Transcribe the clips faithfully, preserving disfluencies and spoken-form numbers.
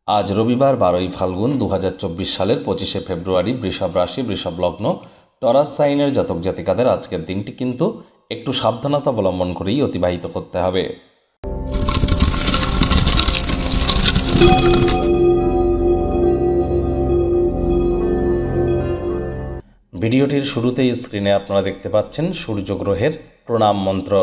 আজ রবিবার বারোই ফাল্গুন দু হাজার চব্বিশ সালের পঁচিশে ফেব্রুয়ারি বৃষভ রাশি বৃষভ লগ্ন টরাস সাইনের জাতক জাতিকাদের আজকের দিনটি কিন্তু একটু সাবধানতা অবলম্বন করেই অতিবাহিত করতে হবে। ভিডিওটির শুরুতেই স্ক্রিনে আপনারা দেখতে পাচ্ছেন সূর্যগ্রহের প্রণাম মন্ত্র।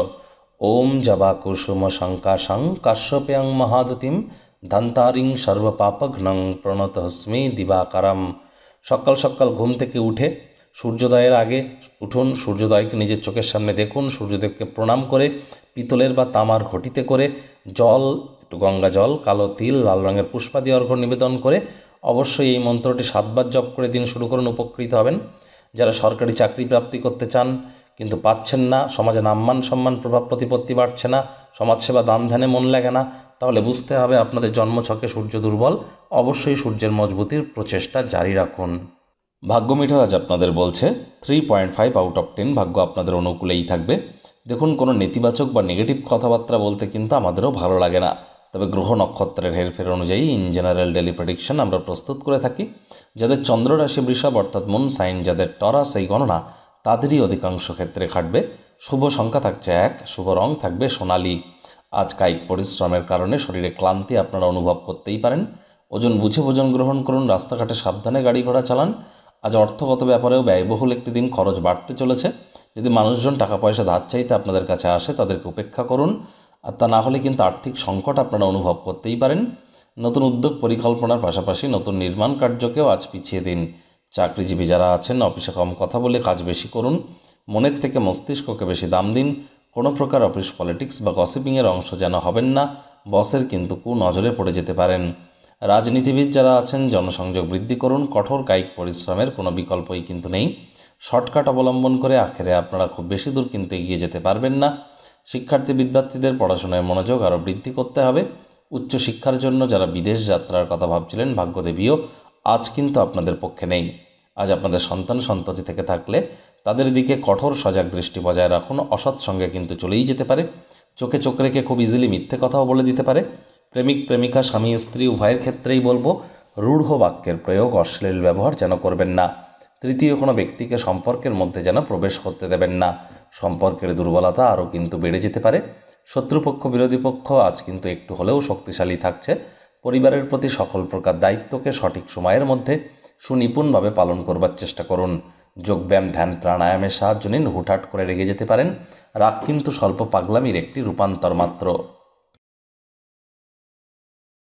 ওম জবা কুসুম শঙ্কাশং কাশ্যপ্যাং মহাদতিম ধান্তারিং সর্বপাপঘ্নং প্রণতহস্মি দিবাকারম। সকাল সকাল ঘুম থেকে উঠে সূর্যোদয়ের আগে উঠুন, সূর্যোদয়কে নিজের চোখের সামনে দেখুন, সূর্যদেবকে প্রণাম করে পিতলের বা তামার ঘটিতে করে জল, একটু গঙ্গা জল, কালো তিল, লাল রঙের পুষ্পাদি অর্ঘ্য নিবেদন করে অবশ্যই এই মন্ত্রটি সাতবার জপ করে দিন শুরু করুন, উপকৃত হবেন। যারা সরকারি চাকরি প্রাপ্তি করতে চান কিন্তু পাচ্ছেন না, সমাজে নাম্মান সম্মান প্রভাব প্রতিপত্তি বাড়ছে না, সমাজসেবা দান ধ্যানে মন লাগে না, তাহলে বুঝতে হবে আপনাদের জন্মছকে সূর্য দুর্বল। অবশ্যই সূর্যের মজবুতির প্রচেষ্টা জারি রাখুন। ভাগ্য মিটার আজ আপনাদের বলছে three point five out of ten, ভাগ্য আপনাদের অনুকূলেই থাকবে। দেখুন, কোনো নেতিবাচক বা নেগেটিভ কথাবার্তা বলতে কিন্তু আমাদেরও ভালো লাগে না, তবে গ্রহ নক্ষত্রের হেরফের অনুযায়ী ইন জেনারেল ডেলি প্রেডিকশন আমরা প্রস্তুত করে থাকি। যাদের চন্দ্র রাশি বৃষভ অর্থাৎ মুন সাইন, যাদের টরাস এই গণনা, তাদেরই অধিকাংশ ক্ষেত্রে খাটবে। শুভ সংখ্যা থাকছে এক, শুভ রং থাকবে সোনালি। আজ কায়িক পরিশ্রমের কারণে শরীরে ক্লান্তি আপনারা অনুভব করতেই পারেন। ওজন বুঝে ভোজন গ্রহণ করুন, রাস্তাঘাটে সাবধানে গাড়ি ঘোড়া চালান। আজ অর্থগত ব্যাপারেও ব্যয়বহুল একটি দিন, খরচ বাড়তে চলেছে। যদি মানুষজন টাকা পয়সা ধার চাইতে আপনাদের কাছে আসে, তাদেরকে উপেক্ষা করুন, আর তা না হলে কিন্তু আর্থিক সংকট আপনারা অনুভব করতেই পারেন। নতুন উদ্যোগ পরিকল্পনার পাশাপাশি নতুন নির্মাণ কার্যকেও আজ পিছিয়ে দিন। চাকরিজীবী যারা আছেন, অফিসে কম কথা বলে কাজ বেশি করুন, মনের থেকে মস্তিষ্ককে বেশি দাম দিন। কোনো প্রকার অফিস পলিটিক্স বা গসিপিংয়ের অংশ যেন হবেন না, বসের কিন্তু কু নজরে পড়ে যেতে পারেন। রাজনীতিবিদ যারা আছেন, জনসংযোগ বৃদ্ধি করুন, কঠোর কায়িক পরিশ্রমের কোনো বিকল্পই কিন্তু নেই। শর্টকাট অবলম্বন করে আখেরে আপনারা খুব বেশি দূর কিন্তু এগিয়ে যেতে পারবেন না। শিক্ষার্থী বিদ্যার্থীদের পড়াশোনায় মনোযোগ আরও বৃদ্ধি করতে হবে। উচ্চশিক্ষার জন্য যারা বিদেশ যাত্রার কথা ভাবছিলেন, ভাগ্যদেবীও আজ কিন্তু আপনাদের পক্ষে নেই। আজ আপনাদের সন্তান সন্ততি থেকে থাকলে তাদের দিকে কঠোর সজাগ দৃষ্টি বজায় রাখুন। অসৎ সঙ্গে কিন্তু চলেই যেতে পারে। চোখে চোখ রেখে খুব ইজিলি মিথ্যে কথাও বলে দিতে পারে। প্রেমিক প্রেমিকা, স্বামী স্ত্রী উভয়ের ক্ষেত্রেই বলবো, রূঢ় বাক্যের প্রয়োগ, অশ্লীল ব্যবহার যেন করবেন না। তৃতীয় কোনো ব্যক্তিকে সম্পর্কের মধ্যে যেন প্রবেশ করতে দেবেন না। সম্পর্কের দুর্বলতা আরও কিন্তু বেড়ে যেতে পারে। শত্রুপক্ষ বিরোধী পক্ষ আজ কিন্তু একটু হলেও শক্তিশালী থাকছে। পরিবারের প্রতি সকল প্রকার দায়িত্বকে সঠিক সময়ের মধ্যে সুনিপুণভাবে পালন করবার চেষ্টা করুন। যোগব্যায়াম, ধ্যান, প্রাণায়ামের সাহায্য নিন। হুটহাট করে রেগে যেতে পারেন। রাগ কিন্তু স্বল্প পাগলামির একটি রূপান্তর মাত্র।